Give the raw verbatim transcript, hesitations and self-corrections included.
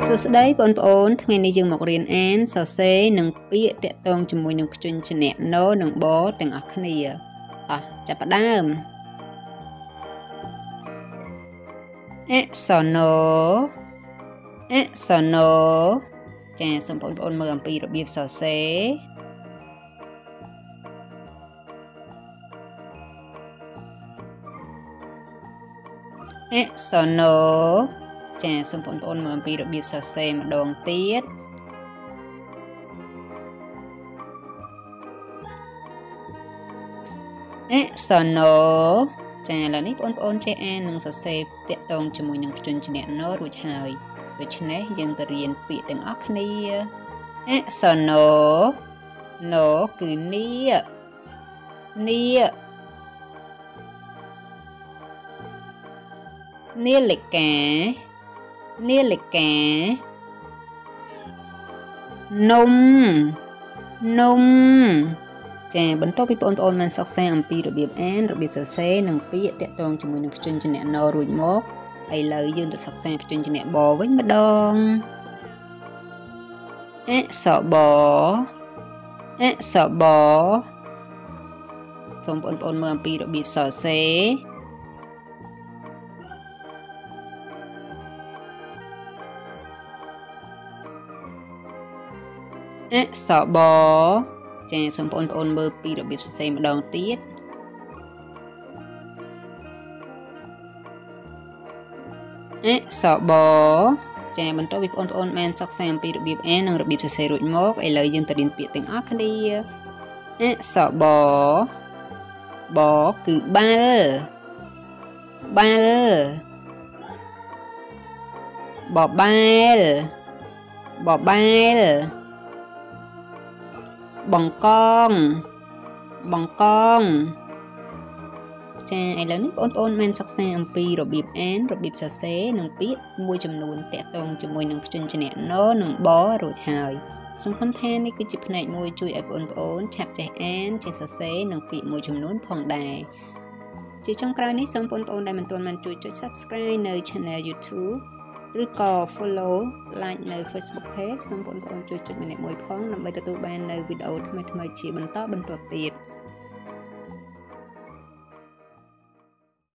សួស្តីបងប្អូនថ្ងៃនេះយើងមករៀនអានសរសេរនិងពាក្យតាក់ទងជាមួយនឹងព្យញ្ជនៈណនិងបទាំងអស់គ្នាអោះចាប់ផ្ដើមអក្សរណអក្សរណចាសូមបងប្អូនមើលអំពីរបៀបសរសេរអក្សរណចាសូមបងប្អូនមើលអំពីរបៀបសរសេរម្ដងទៀតអក្សរណចាឥឡូវនេះបងប្អូនចេះអាននិងសរសេរតាក់ទងជាមួយនឹងព្យញ្ជនៈណរួចហើយដូច្នេះយើងទៅរៀនពាក្យទាំងអស់គ្នាអក្សរណណគឺនីនីនាឡិកានាឡិកានំនំចាបន្ទាប់ពីបងប្អូនបានសិក្សាអំពីរបៀបអានរបៀបសរសេរនិងពាក្យតាក់ទងជាមួយនឹងព្យញ្ជនៈណរួចមកឥឡូវយើងទៅសិក្សាព្យញ្ជនៈបវិញម្ដងអក្សរបអក្សរបសូមបងប្អូនមើលអំពីរបៀបសរសេរអក្សរបចាសូមបងប្អូនមើលពីរបៀបសរសេរម្ដងទៀតអក្សរបចាបន្ទាប់ពីបងប្អូនបានសិក្សាអំពីរបៀបអាននិងរបៀបសរសេររួចមកឥឡូវយើងទៅរៀនពាក្យទាំងអស់គ្នាអក្សរបបគឺបាល់បាល់បបែលបបែលបង្កងបង្កងចាឥឡូវនេះបងប្អូនបានសិក្សាអំពីរបៀបអានរបៀបសរសេរនិងពាក្យមួយចំនួនតាក់ទងជាមួយនឹងព្យញ្ជនៈណនិងបរួចហើយសង្ឃឹមថានេះគឺជាផ្នែកមួយជួយឲ្យបងប្អូនឆាប់ចេះអានចេះសរសេរនិងពាក្យមួយចំនួនផងដែរជាចុងក្រោយនេះសូមបងប្អូនដែលមិនទាន់បានជួយចុច Subscribe នៅ Channel YouTube ឬក៏ Follow Like នៅ Facebook Page សូមបងប្អូនជួយចុចម្នាក់មួយផងដើម្បីទទួលបាននៅវីដេអូថ្មីៗជាបន្តបន្ទាប់ទៀត